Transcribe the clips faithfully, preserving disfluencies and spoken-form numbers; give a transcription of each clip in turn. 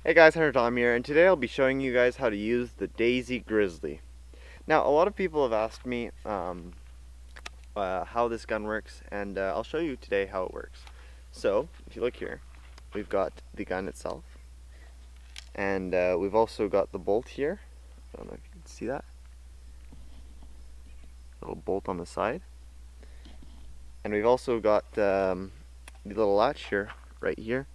Hey guys, Hunter Tom here, and today I'll be showing you guys how to use the Daisy Grizzly. Now, a lot of people have asked me um, uh, how this gun works, and uh, I'll show you today how it works. So, if you look here, we've got the gun itself, and uh, we've also got the bolt here. I don't know if you can see that. Little bolt on the side. And we've also got um, the little latch here, right here.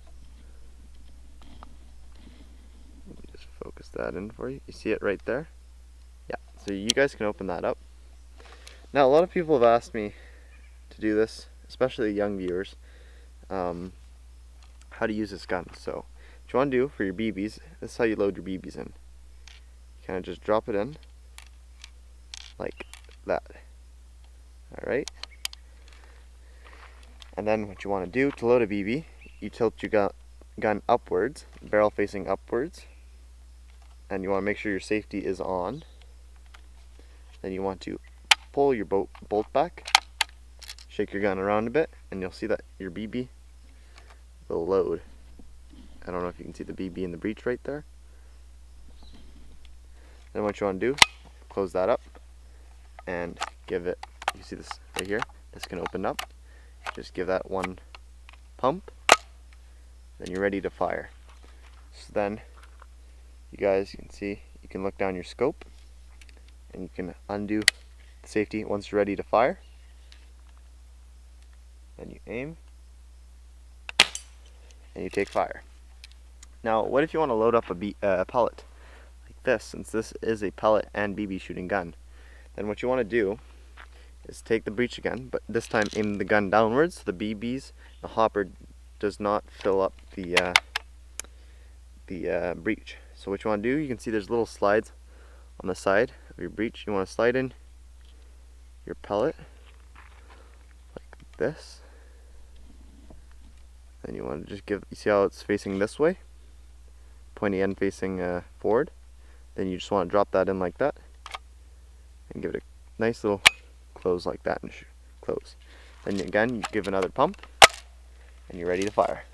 Focus that in for you. You see it right there? Yeah, so you guys can open that up. Now, a lot of people have asked me to do this, especially young viewers, um, how to use this gun. So, what you want to do for your B Bs, this is how you load your B Bs in. You kind of just drop it in, like that. Alright? And then what you want to do to load a B B, you tilt your gun, gun upwards, barrel facing upwards. And you want to make sure your safety is on. Then you want to pull your bolt, bolt back, shake your gun around a bit, and you'll see that your B B will load. I don't know if you can see the B B in the breech right there. Then what you want to do, close that up and give it, you see this right here, this can open up. Just give that one pump, then you're ready to fire. So then you guys can see, you can look down your scope and you can undo the safety once you're ready to fire. Then you aim and you take fire. Now, what if you want to load up a, B, uh, a pellet like this? Since this is a pellet and B B shooting gun, then what you want to do is take the breech again, but this time aim the gun downwards so the B Bs, the hopper does not fill up the uh, the uh, breech. So what you want to do, you can see there's little slides on the side of your breech. You want to slide in your pellet like this. Then you want to just give, you see how it's facing this way? Pointy end facing uh, forward. Then you just want to drop that in like that and give it a nice little close like that and close. Then again, you give another pump and you're ready to fire.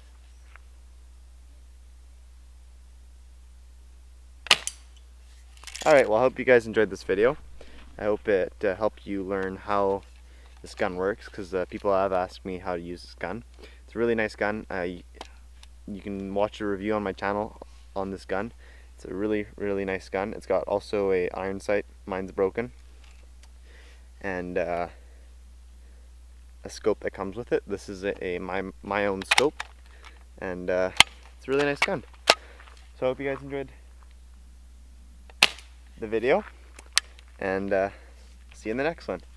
Alright, well, I hope you guys enjoyed this video. I hope it uh, helped you learn how this gun works, because uh, people have asked me how to use this gun. It's a really nice gun. Uh, you, you can watch a review on my channel on this gun. It's a really, really nice gun. It's got also a iron sight. Mine's broken. And uh, a scope that comes with it. This is a, a my, my own scope. And uh, it's a really nice gun. So I hope you guys enjoyed the video, and uh, see you in the next one.